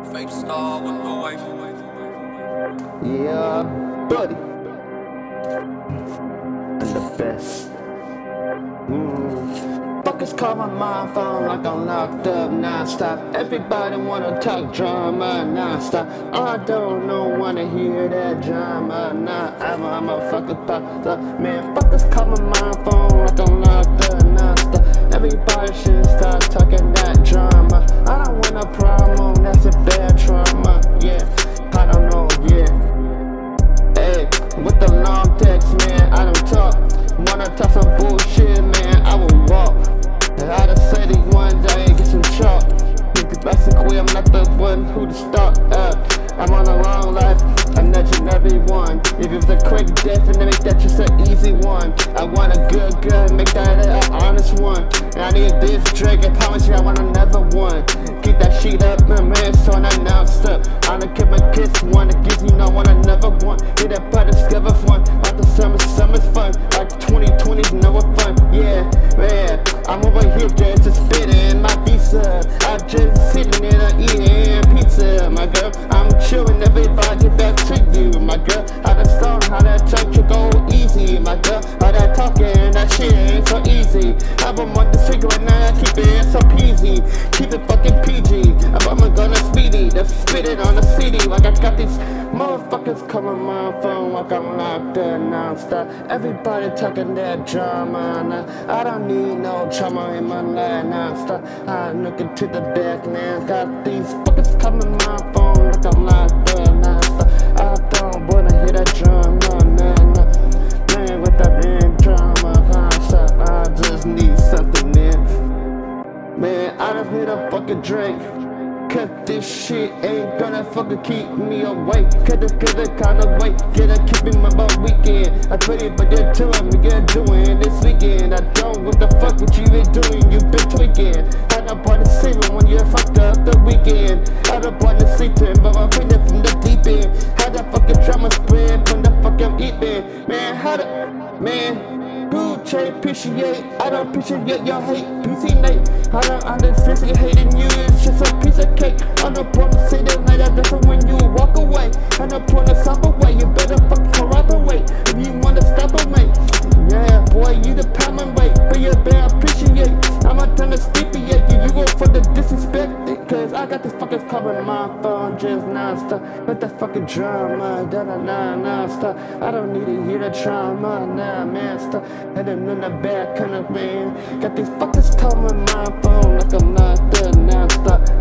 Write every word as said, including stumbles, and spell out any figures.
Fake star with the wife. Yeah, buddy. I'm the best. Mm. Fuckers call my mind phone like I'm locked up non-stop. Everybody wanna talk drama non-stop. I don't know, wanna hear that drama. Nah, I'm a, I'm a fucker pop up. Man, fuckers call my mind phone like I'm locked up non-stop. Everybody should start talking that drama. I don't want a problem, that's a bad trauma. Yeah, I don't know, yeah. Hey, with the long text, man, I don't talk. Wanna talk some bullshit, man, I will walk. I done said it one day, get some chalk. Basically, I'm not the one who to start up. I'm on a long life, I'm nudging everyone. If it was a quick death, and then make that just an easy one. I want a good gun, make that an honest one. And I need this drink, I promise you I want another one. Get that sheet up, my man, so I announced up. I done kept my kiss one, it gives me no one, another one. Hit that butt, discover fun. Like the summer, summer's fun. Like twenty twenties, no fun. Yeah, man, I'm over here just to spit in my pizza. I'm just sitting there eating pizza, my girl. I'm chillin', everybody back to you, my girl. How that song, how that talk, you go easy, my girl. How that talking, that shit ain't so easy. I'm on the street right now, I keep it so peasy. Keep it fucking P G. I'm gonna speedy, just spit it on the C D. Like I got these motherfuckers calling my phone like I'm locked in non-stop. Everybody talking that drama, nah. I don't need no trauma in my life non-stop. I look into the back, man. Got these fuckers calling my phone like I'm locked in non-stop. I don't wanna hear that drama, nah, nah. Man, with that damn drama concept, I just need something in. Man, I just need a fucking drink. Cause this shit ain't gonna fucking keep me awake. Cause it's gonna kinda wait, gonna keep me my butt weekend. I tell you, but they're telling me you're doing this weekend. I don't, what the fuck what you been doing, you been tweaking. Had a party saving when you fucked up the weekend. Had a party sleeping, but my friend from the deep end. Had that fucking drama spread from the fucking eating. Man, how the, man. Gucci appreciate, I don't appreciate your hate, P C Nate. I don't understand hating you, it's just a piece of cake. I don't wanna say that night, that's when you walk away. I don't wanna stop away, you better fucking corroborate if you wanna stop away. Yeah, boy, you the pound and weight, but you better appreciate. I'm not trying to stipulate you, you go for the disrespect. Cause I got this fuckers covering my phone just non-stop. With that fucking drama, da da da non-stop. I don't need to hear the trauma, nah man, stop. Heading in the back kind of man. Got these fuckers calling my phone like I'm not the non-stop.